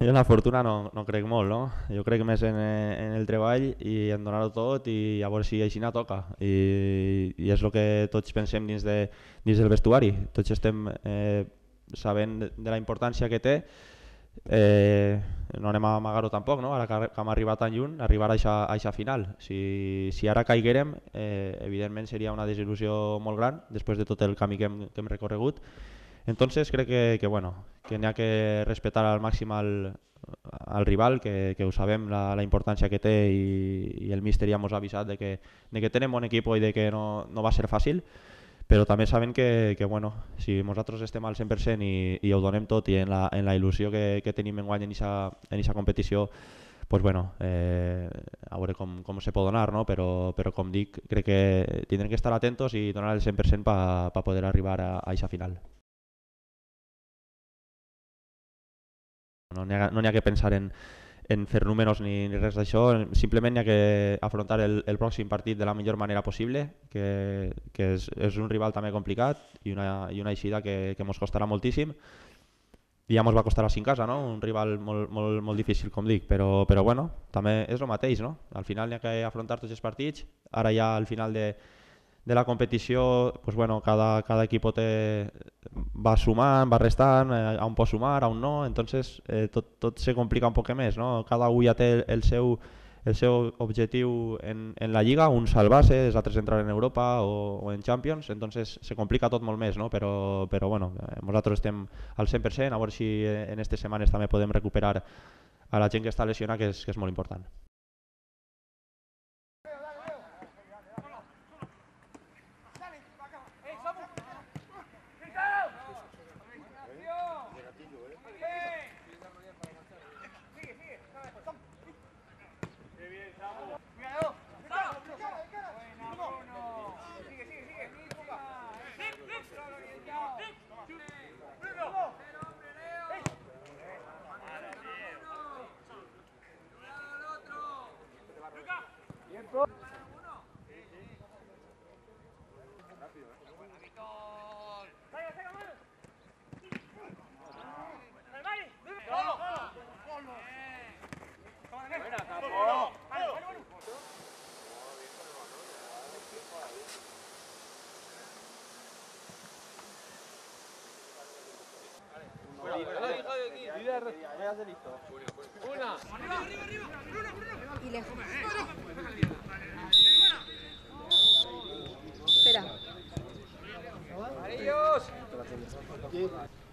Jo en la fortuna no crec molt, no? Jo crec més en el treball i en donar-ho tot i a veure si així toca. I és el que tots pensem dins del vestuari. Tots estem sabent de la importància que té. No anem a amagar-ho tampoc, no? Ara que hem arribat tan lluny, arribar a aquesta final. Si ara caiguérem, evidentment seria una desil·lusió molt gran després de tot el camí que hem recorregut. Entonces crec que n'hi ha que respetar al màxim al rival, que ho sabem la importància que té i el míster ja ens ha avisat de que tenen bon equip i de que no va ser fàcil, però també saben que si nosaltres estem al 100% i ho donem tot i en la il·lusió que tenim enguany en aquesta competició, pues a veure com se pot donar, no? Però com dic, crec que tindrem que estar atentos i donar el 100% per poder arribar a aquesta final. No n'hi ha que pensar en fer números ni res d'això, simplement n'hi ha que afrontar el pròxim partit de la millor manera possible, que és un rival també complicat i una eixida que ens costarà moltíssim, i ja ens va costar així en casa, no? Un rival molt difícil, com dic, però també és el mateix, no? Al final n'hi ha que afrontar tots els partits. Ara ja al final de la competició, pues cada equip va sumant, va restant, a un pot sumar, a un no, entonces tot se complica un poc més, no? Cada un ja té el seu objectiu en la Lliga, un salvar-se, els altres entrar en Europa o en Champions, entonces se complica tot molt més, no? Però nosaltres estem al 100%, a veure si en aquestes setmanes també podem recuperar a la gent que està lesionada, que és molt important. Y lejos. Espera. ¡Amarillos!